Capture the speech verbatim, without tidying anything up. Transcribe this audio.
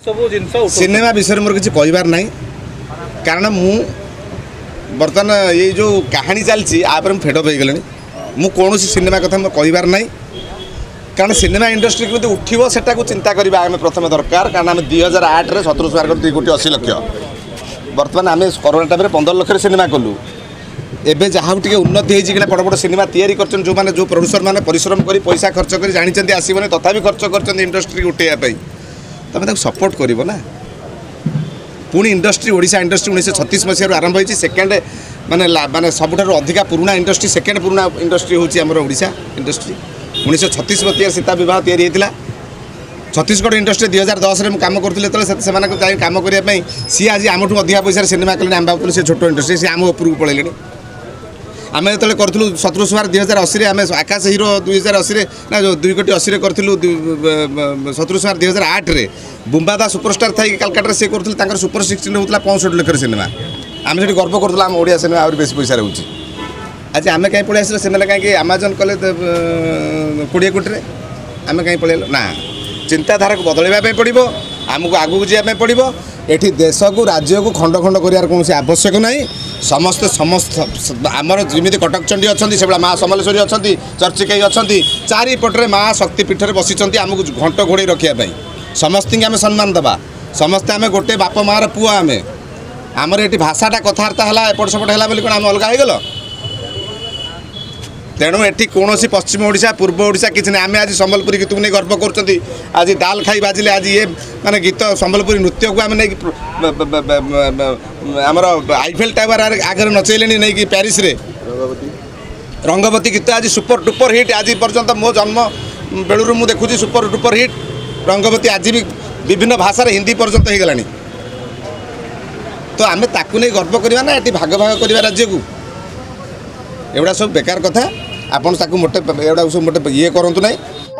सब जिन सिनेमा विषय मोर किसी कहबार ना कारण मु बर्तमान ये जो कहानी चलती आप फेडअप हो गले मु कौन सिनेमा कथा मोर कहबार ना कारण सिनेमा इंडस्ट्री केमी उठो से चिंता करवा आम प्रथम दरकार कारण आम दुई हजार आठ रे सतरु सुमार दुई कोटी अशी लक्ष बर्तमान आम कोरोना टाइम पंद्रह लक्ष सिनेमा कलु एबे जहाँ टे उन्नति होती बड़ बड़ सिनेमा तैयारी कर जो मैंने जो प्रोड्यूसर मैंने परिश्रम कर पैसा खर्च कर जानते आसबने तथापि खर्च कर इंडस्ट्री उठाइवाई तुम सपोर्ट कर ना पुणी इंडस्ट्री ओडिशा इंडस्ट्री उन्नीस छत्तीस मसीह आरंभ होती सेकेंड माने माने सबुठार अधिका पुराना इंडस्ट्री सेकेंड पुराना इंडस्ट्री होची हमर ओडिशा इंडस्ट्री उन्नीस छत्तीस मसीह सीता विवाह तैयारी होता छत्तीसगढ़ इंडस्ट्री दुई हजार दस में कम करते से कम करने सी आज आम अधिका पैसा सिनेमा कले आम भावुँ से छोट इंडस्ट्री सी आम उपरको पलैले आम जो करूँ सतरु सुमार दुई हजार अशी आम आकाश हिरो दुई हजार अशी ना जो दुई कोटी अशी करूँ सतरु सुमार दुई हजार आठ रे बुम्बादा सुपरस्टार थी कलकाटा से करूँ सुपर सिक्सटीन होता पैंसठ लक्ष सिनेमा आम से गर्व करूँ आम ओडिया सिनेमा आहुरी बेस पैसा रोचे आज आम कहीं पलि आस कहीं आमाजन कले कोड़े कोटी आम कहीं पलैल ना चिंताधारा को बदलवाई पड़ो आमको आगू जावाई पड़ो ये देश को राज्य को खंड खंड कर कौन आवश्यक ना समस्त समस्त आमर जमी कटक चंडी अच्छा से माँ समलेश्वरी अच्छा चर्चिकाई अच्छा चारिपटे माँ शक्तिपीठ में बसी आमको घंट घोड़े रखापी समस्त आम सम्मान दबा समस्ते आम गोटे बाप माँ पुआ आम आमर ये भाषाटा कथबार्ता है एपट सेपट है कौन आम अलग हो तेणु एटी कौन पश्चिम ओडिशा पूर्व ओडिशा किसी ना आम आज सम्बलपुरी गीत को नहीं गर्व कर आज दाल खाई बाजिले आज ये माने गीत सम्बलपुरी नृत्य को आम नहीं आमर आईफेल टावर आगे नचैले नहीं कि प्यारिस रे रंगवती गीत आज सुपर डुपर हिट आज पर्यंत मो जन्म बेलू मुझे देखुची सुपर डुपर हिट रंगवती आज भी विभिन्न भाषा हिंदी पर्यंत हो गलानी तो आम ताकू नहीं गर्व करवा ना ये भाग भाग करवा राज्य को एवढा सब बेकार कथा आपन ताकू मोटे एवढा सब मोटे ये करंतु नहीं।